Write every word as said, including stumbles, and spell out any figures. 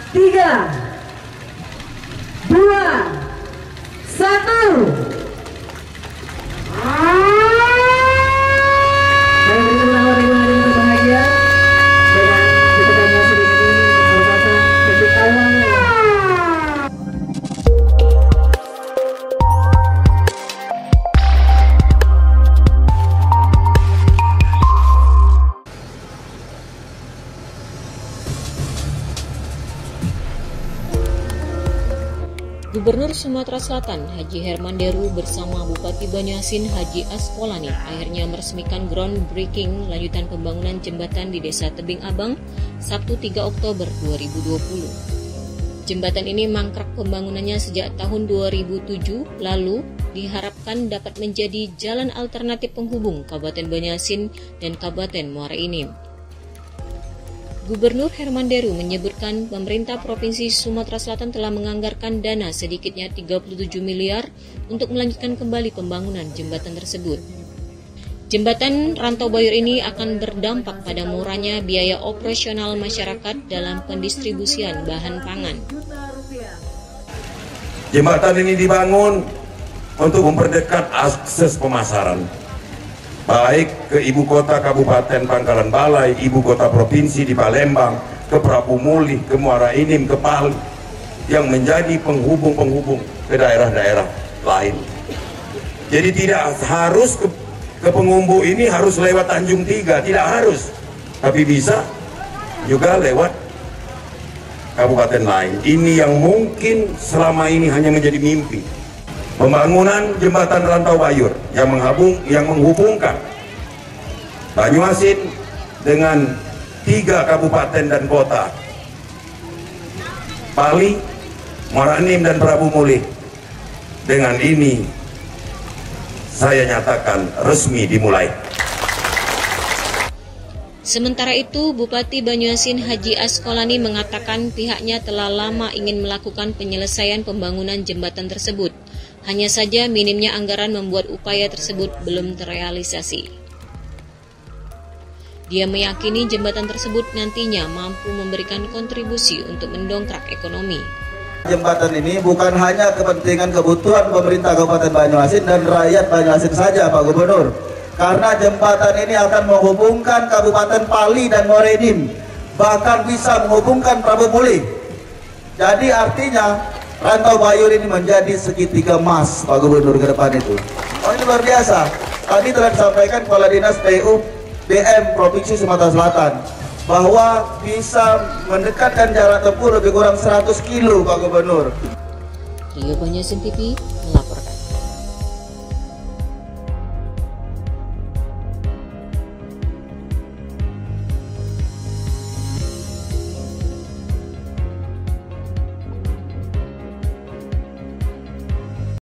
tiga, dua, satu. Gubernur Sumatera Selatan Haji Herman Deru bersama Bupati Banyuasin Haji Asqolani akhirnya meresmikan groundbreaking lanjutan pembangunan jembatan di Desa Tebing Abang Sabtu tiga Oktober dua ribu dua puluh. Jembatan ini mangkrak pembangunannya sejak tahun dua ribu tujuh lalu diharapkan dapat menjadi jalan alternatif penghubung Kabupaten Banyuasin dan Kabupaten Muara Enim. Gubernur Herman Deru menyebutkan pemerintah Provinsi Sumatera Selatan telah menganggarkan dana sedikitnya tiga puluh tujuh miliar untuk melanjutkan kembali pembangunan jembatan tersebut. Jembatan Rantau Bayur ini akan berdampak pada murahnya biaya operasional masyarakat dalam pendistribusian bahan pangan. Jembatan ini dibangun untuk memperdekat akses pemasaran, baik ke ibu kota Kabupaten Pangkalan Balai, ibu kota provinsi di Palembang, ke Prabu Muli, ke Muara Enim, ke Palu, yang menjadi penghubung-penghubung ke daerah-daerah lain. Jadi tidak harus ke, ke penghubung ini harus lewat Tanjung Tiga, tidak harus, tapi bisa juga lewat kabupaten lain. Ini yang mungkin selama ini hanya menjadi mimpi. Pembangunan jembatan Rantau Bayur yang menghubung, yang menghubungkan Banyuasin dengan tiga kabupaten dan kota, Pali, Muara Enim, dan Prabu Muli. Dengan ini saya nyatakan resmi dimulai. Sementara itu, Bupati Banyuasin Haji Asqolani mengatakan pihaknya telah lama ingin melakukan penyelesaian pembangunan jembatan tersebut. Hanya saja minimnya anggaran membuat upaya tersebut belum terrealisasi. Dia meyakini jembatan tersebut nantinya mampu memberikan kontribusi untuk mendongkrak ekonomi. Jembatan ini bukan hanya kepentingan kebutuhan pemerintah Kabupaten Banyuasin dan rakyat Banyuasin saja, Pak Gubernur. Karena jembatan ini akan menghubungkan Kabupaten Pali dan Muara Enim, bahkan bisa menghubungkan Prabu Muli. Jadi artinya Rantau Bayur ini menjadi segitiga emas, Pak Gubernur, ke depan itu. Oh, ini luar biasa. Tadi telah disampaikan Kepala Dinas P U B M Provinsi Sumatera Selatan bahwa bisa mendekatkan jarak tempuh lebih kurang seratus kilo, Pak Gubernur. Rio Banyuasin T V,